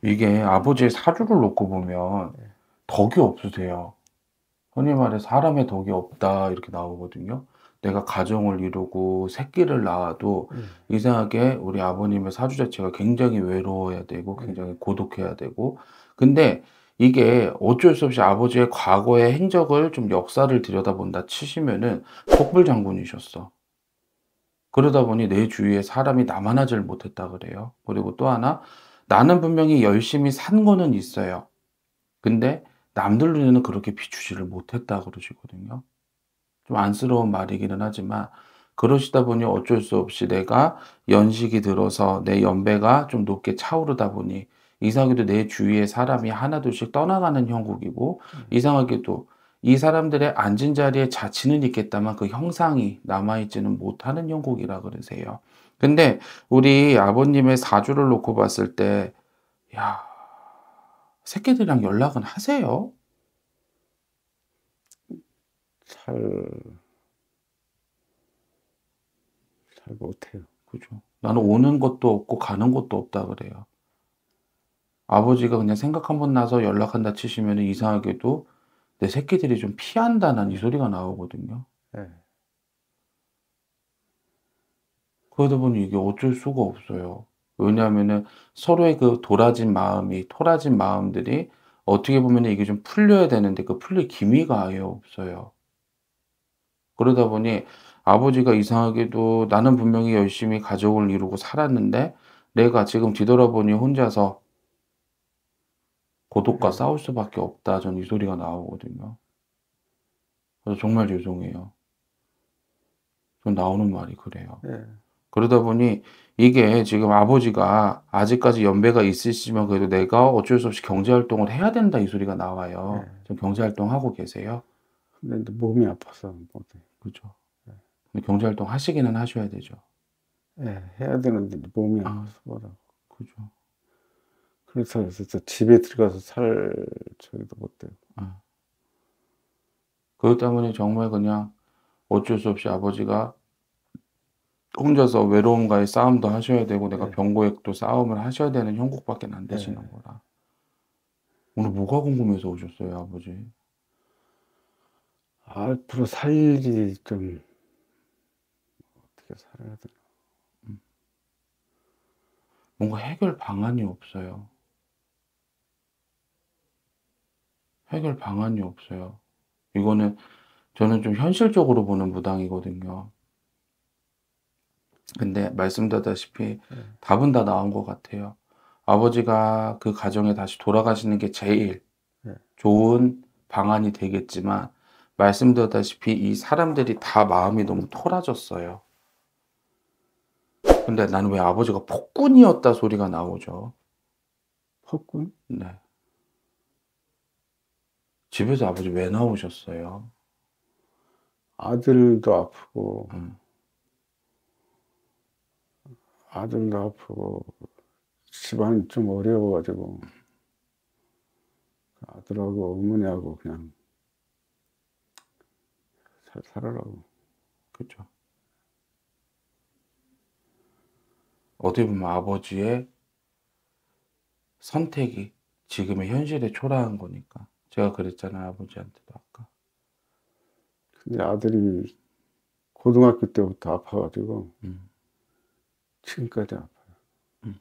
이게 아버지의 사주를 놓고 보면 예. 덕이 없으세요. 흔히 말해 "사람의 덕이 없다." 이렇게 나오거든요. 내가 가정을 이루고 새끼를 낳아도 예. 이상하게 우리 아버님의 사주 자체가 굉장히 외로워야 되고 예. 굉장히 고독해야 되고, 근데 이게 어쩔 수 없이 아버지의 과거의 행적을 좀 역사를 들여다본다 치시면은 복불장군이셨어. 그러다 보니 내 주위에 사람이 나만하질 못했다 그래요. 그리고 또 하나, 나는 분명히 열심히 산 거는 있어요. 근데 남들 눈에는 그렇게 비추지를 못했다 그러시거든요. 좀 안쓰러운 말이기는 하지만 그러시다 보니 어쩔 수 없이 내가 연식이 들어서 내 연배가 좀 높게 차오르다 보니 이상하게도 내 주위에 사람이 하나둘씩 떠나가는 형국이고, 이상하게도 이 사람들의 앉은 자리에 자취는 있겠다만 그 형상이 남아있지는 못하는 형국이라 그러세요. 근데 우리 아버님의 사주를 놓고 봤을 때, 야, 새끼들이랑 연락은 하세요? 잘 못해요. 그죠. 나는 오는 것도 없고 가는 것도 없다 그래요. 아버지가 그냥 생각 한번 나서 연락한다 치시면은 이상하게도 내 새끼들이 좀 피한다는 이 예. 소리가 나오거든요. 예. 그러다 보니 이게 어쩔 수가 없어요. 왜냐하면은 서로의 그 돌아진 마음이, 토라진 마음들이 어떻게 보면은 이게 좀 풀려야 되는데 그 풀릴 기미가 아예 없어요. 그러다 보니 아버지가 이상하게도 나는 분명히 열심히 가족을 이루고 살았는데 내가 지금 뒤돌아보니 혼자서 고독과 예. 싸울 수밖에 없다. 전 이 소리가 나오거든요. 그래서 정말 죄송해요. 전 나오는 말이 그래요. 예. 그러다 보니 이게 지금 아버지가 아직까지 연배가 있으시지만 그래도 "내가 어쩔 수 없이 경제 활동을 해야 된다." 이 소리가 나와요. 예. 지금 경제 활동하고 계세요? 근데 인제 몸이 아파서 못해. 그죠. 근데 경제 활동 하시기는 하셔야 되죠. 예. 해야 되는데 몸이 아, 아파서 못 하고. 그죠. 그래서 진짜 집에 들어가서 살 저기도 못 돼요. 아. 그것 때문에 정말 그냥 어쩔 수 없이 아버지가 혼자서 외로움과의 싸움도 하셔야 되고 내가 예. 병고에 또 싸움을 하셔야 되는 형국밖엔 안 되시는 예. 거라. 오늘 뭐가 궁금해서 오셨어요, 아버지? 앞으로 살 일이 좀 어떻게 살아야 되나. 음. 뭔가 해결 방안이 없어요. 해결 방안이 없어요. 이거는 저는 좀 현실적으로 보는 무당이거든요. 근데 말씀드렸다시피 예. 답은 다 나온 것 같아요. 아버지가 그 가정에 다시 돌아가시는 게 제일 예. 좋은 방안이 되겠지만, 말씀드렸다시피 이 사람들이 다 마음이 너무 토라졌어요. 근데 나는 왜 아버지가 폭군이었다 소리가 나오죠. 폭군? 네. 집에서 아버지 왜 나오셨어요? 아들도 아프고 음. 아들도 아프고 집안이 좀 어려워 가지고 아들하고 어머니하고 그냥 잘 살아라고. 그죠. 어떻게 보면 아버지의 선택이 지금의 현실에 초라한 거니까. 제가 그랬잖아요, 아버지한테도 아까. 근데 아들이 고등학교 때부터 아파 가지고 음. 지금까지 아파요. 음.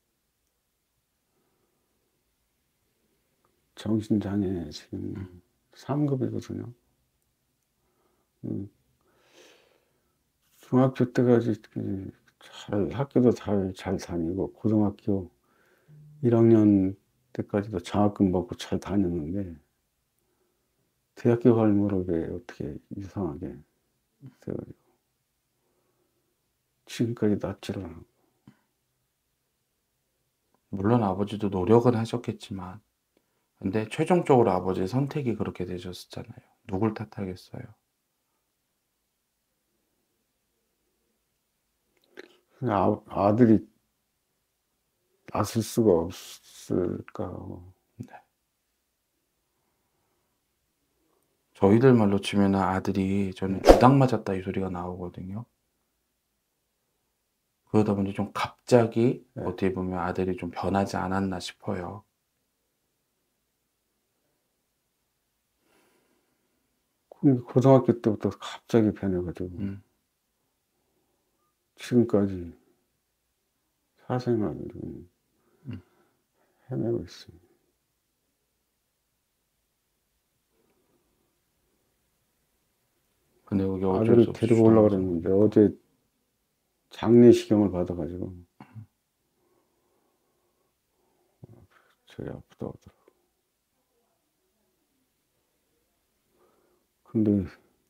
정신장애 지금 음. 3 급이거든요. 음 중학교 때까지 잘 학교도 잘 다니고 고등학교 1 학년 때까지도 장학금 받고 잘 다녔는데 대학교 갈 무렵에 어떻게 이상하게 돼 가지고 지금까지 낫지를 않아. 물론 아버지도 노력은 하셨겠지만 근데 최종적으로 아버지의 선택이 그렇게 되셨잖아요. 누굴 탓하겠어요. 아들이 낫을 수가 없을까 하고. 네. 저희들 말로 치면은 아들이 저는 예. 주당 맞았다 이 소리가 나오거든요. 그러다 보니 좀 갑자기 예. 어떻게 보면 아들이 좀 변하지 않았나 싶어요. 고등학교 때부터 갑자기 변해 가지고 음. 지금까지 사생활을 좀 음. 헤매고 있습니다. 근데 그게 어쩔 수 아들을 없이 데리고 오려고 주장하다 그랬는데 보니까. 어제 장례식경을 받아 가지고 저희 아프다고 하더라고요. 근데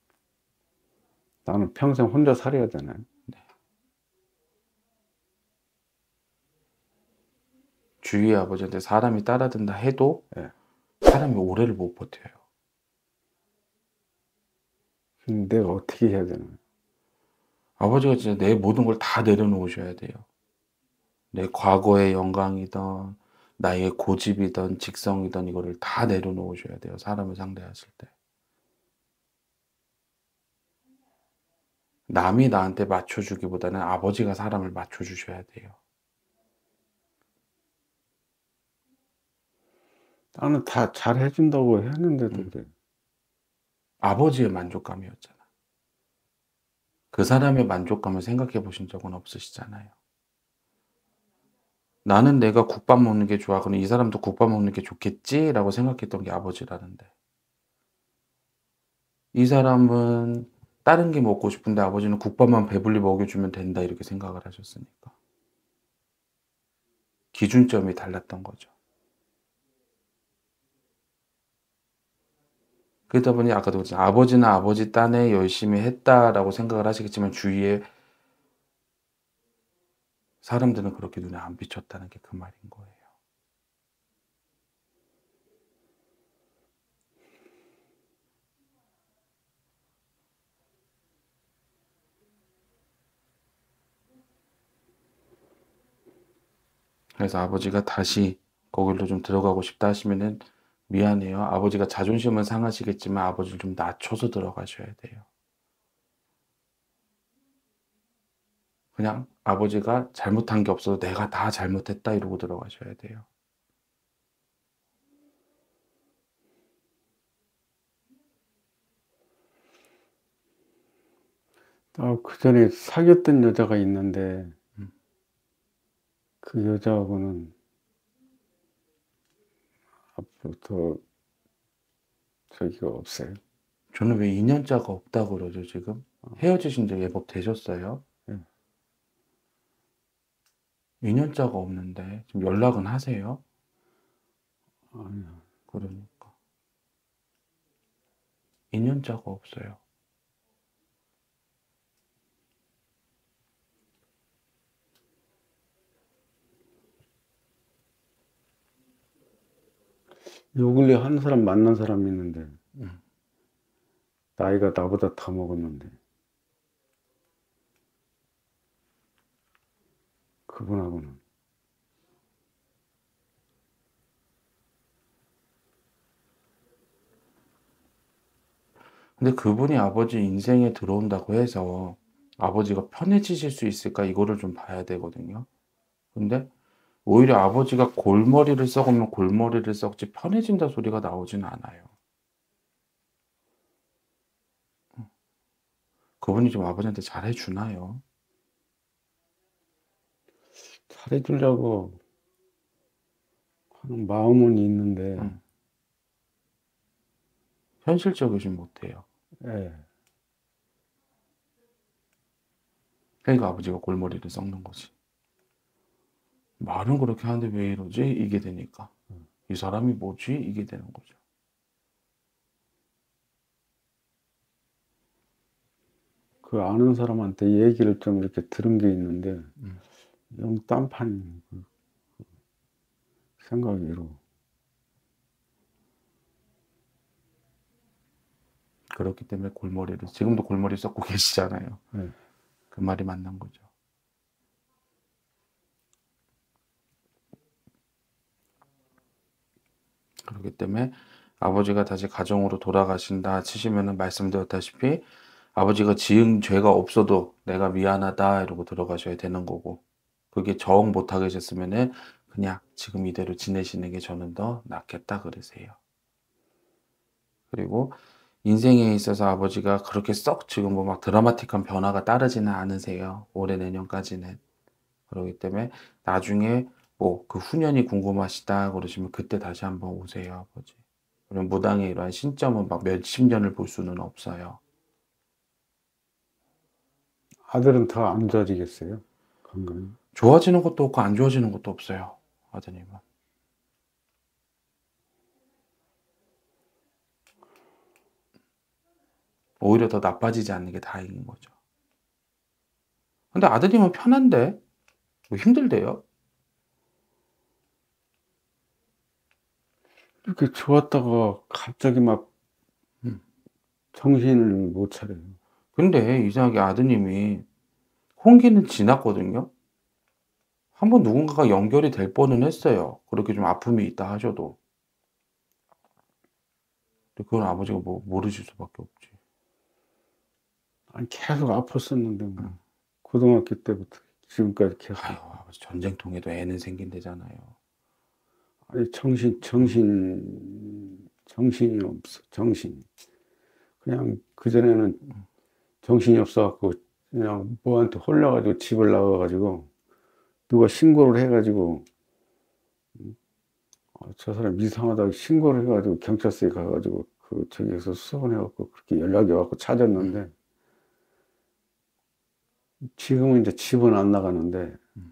나는 평생 혼자 살아야 되나요? 주위의 아버지한테 사람이 따라든다 해도 예. 사람이 오래를 못 버텨요. 그럼 내가 어떻게 해야 되나요? 아버지가 진짜 내 모든 걸 다 내려놓으셔야 돼요. 내 과거의 영광이든 나의 고집이든 직성이든 이거를 다 내려놓으셔야 돼요. 사람을 상대하실 때. 남이 나한테 맞춰주기보다는 아버지가 사람을 맞춰주셔야 돼요. 나는 다 잘해 준다고 했는데도 그래. 아버지의 만족감이었잖아. 그 사람의 만족감을 생각해 보신 적은 없으시잖아요. 나는 내가 국밥 먹는 게 좋아. 그럼 이 사람도 국밥 먹는 게 좋겠지라고 생각했던 게 아버지라는데. 이 사람은 다른 게 먹고 싶은데 아버지는 국밥만 배불리 먹여주면 된다 이렇게 생각을 하셨으니까. 기준점이 달랐던 거죠. 그러다 보니 아까도 그랬잖아요. 아버지는 아버지 딴에 열심히 했다라고 생각을 하시겠지만 주위에 사람들은 그렇게 눈에 안 비쳤다는 게 그 말인 거예요. 그래서 아버지가 다시 거길로 좀 들어가고 싶다 하시면은 미안해요. 아버지가 자존심은 상하시겠지만 아버지를 좀 낮춰서 들어가셔야 돼요. 그냥 아버지가 잘못한 게 없어도 내가 다 잘못했다 이러고 들어가셔야 돼요. 그전에 사귀었던 여자가 있는데 음. 그 여자하고는 앞으로 더 저기가 없어요. 저는 왜 2년자가 없다고 그러죠, 지금? 헤어지신 지 예법 되셨어요? 예. 2년자가 없는데 지금 연락은 하세요? 아니요. 그러니까. 2년자가 없어요. 요 근래 한 사람 만난 사람이 있는데 음. 나이가 나보다 더 먹었는데 그분하고는 근데 그분이 아버지 인생에 들어온다고 해서 아버지가 편해지실 수 있을까? 이거를 좀 봐야 되거든요. 근데 오히려 아버지가 골머리를 썩으면 골머리를 썩지 편해진다 소리가 나오진 않아요. 그분이 좀 아버지한테 잘해 주나요? 잘해 주려고 하는 마음은 있는데 음. 현실적이진 못해요. 예. 그러니까 아버지가 골머리를 썩는 거지. 말은 그렇게 하는데 왜 이러지? 이게 되니까. 이 사람이 뭐지? 이게 되는 거죠. 그 아는 사람한테 얘기를 좀 이렇게 들은 게 있는데 음. 영 딴판 생각으로 그렇기 때문에 골머리를 지금도 골머리 썩고 계시잖아요. 예. 그 말이 맞는 거죠. 그렇기 때문에 아버지가 다시 가정으로 돌아가신다 치시면은 말씀드렸다시피 아버지가 지은 죄가 없어도 내가 미안하다 이러고 들어가셔야 되는 거고, 그게 정 못하게 하셨으면은 그냥 지금 이대로 지내시는 게 저는 더 낫겠다 그러세요. 그리고 인생에 있어서 아버지가 그렇게 썩 지금 뭐 막 드라마틱한 변화가 따르지는 않으세요. 올해 내년까지는. 그러기 때문에 나중에 뭐 그 후년이 궁금하시다 그러시면 그때 다시 한번 오세요, 아버지. 그럼 무당의 이러한 신점은 막 몇십 년을 볼 수는 없어요. 아들은 더 안 좋아지겠어요? 건강이? 좋아지는 것도 없고 안 좋아지는 것도 없어요, 아드님은. 오히려 더 나빠지지 않는 게 다행인 거죠. 근데 아드님은 편한데 뭐 힘들대요? 이렇게 좋았다가 갑자기 막 음. 정신을 못 차려요. 근데 이상하게 아드님이 홍기는 지났거든요. 한번 누군가가 연결이 될 뻔은 했어요. 그렇게 좀 아픔이 있다 하셔도. 근데 그건 아버지가 뭐 모르실 수밖에 없지. 아니, 계속 아팠었는데, 뭐. 응. 고등학교 때부터 지금까지 계속. 아유, 아버지 전쟁통에도 애는 생긴대잖아요. 아니, 정신이 없어, 정신이. 그냥 그전에는 정신이 없어갖고, 그냥 뭐한테 홀려가지고 집을 나가가지고, 누가 신고를 해가지고, 저 사람 이상하다고 신고를 해가지고 경찰서에 가가지고 저기에서 수원해갖고 그렇게 연락이 와갖고 찾았는데 지금은 이제 집은 안 나가는데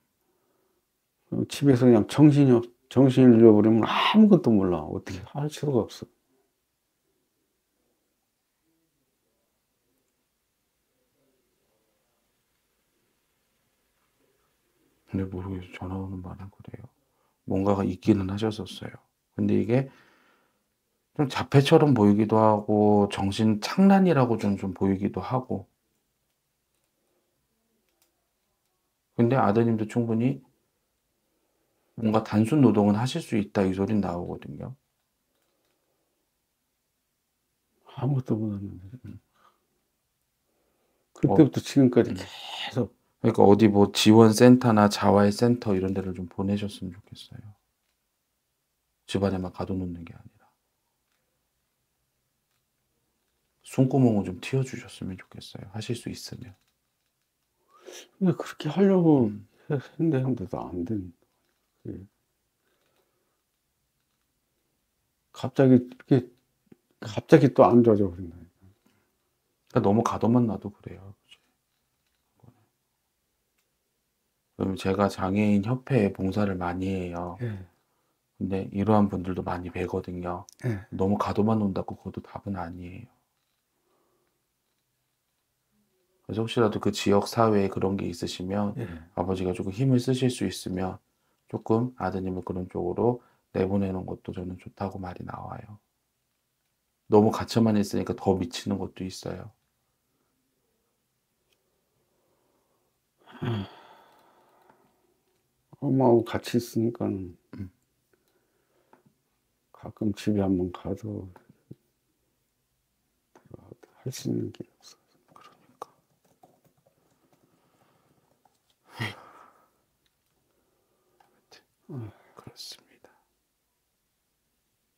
집에서 그냥 정신을 잃어버리면 아무것도 몰라. 어떻게 할 수가 없어. 근데 모르겠어요. 전화 오는 말은 그래요. 뭔가가 있기는 하셨었어요. 근데 이게 좀 자폐처럼 보이기도 하고 정신 착란이라고 좀 보이기도 하고. 근데 아드님도 충분히 뭔가 단순 노동은 하실 수 있다 이 소린 나오거든요. 아무것도 못하는데. 어, 그때부터 지금까지 음. 계속. 그러니까 어디 뭐 지원센터나 자활센터 이런 데를 좀 보내셨으면 좋겠어요. 집안에만 가둬놓는 게 아니라. 숨구멍을 좀 틔워주셨으면 좋겠어요. 하실 수 있으면. 근데 그렇게 하려고 음. 했는데도 안 된. 갑자기 이렇게 갑자기 또 안 좋아져 버린다. 그러니까 너무 가둬만 놔도 그래요. 그럼 제가 장애인 협회에 봉사를 많이 해요. 예, 근데 이러한 분들도 많이 뵈거든요. 예, 너무 가둬만 놓는다고 그것도 답은 아니에요. 그래서 혹시라도 그 지역 사회에 그런 게 있으시면 예. 아버지가 조금 힘을 쓰실 수 있으면 조금 아드님을 그런 쪽으로 내보내는 것도 저는 좋다고 말이 나와요. 너무 갇혀만 있으니까 더 미치는 것도 있어요. 엄마하고 같이 있으니까 음, 가끔 집에 한번 가도 할 수 있는 게 없어. 그러니까. 그렇습니다.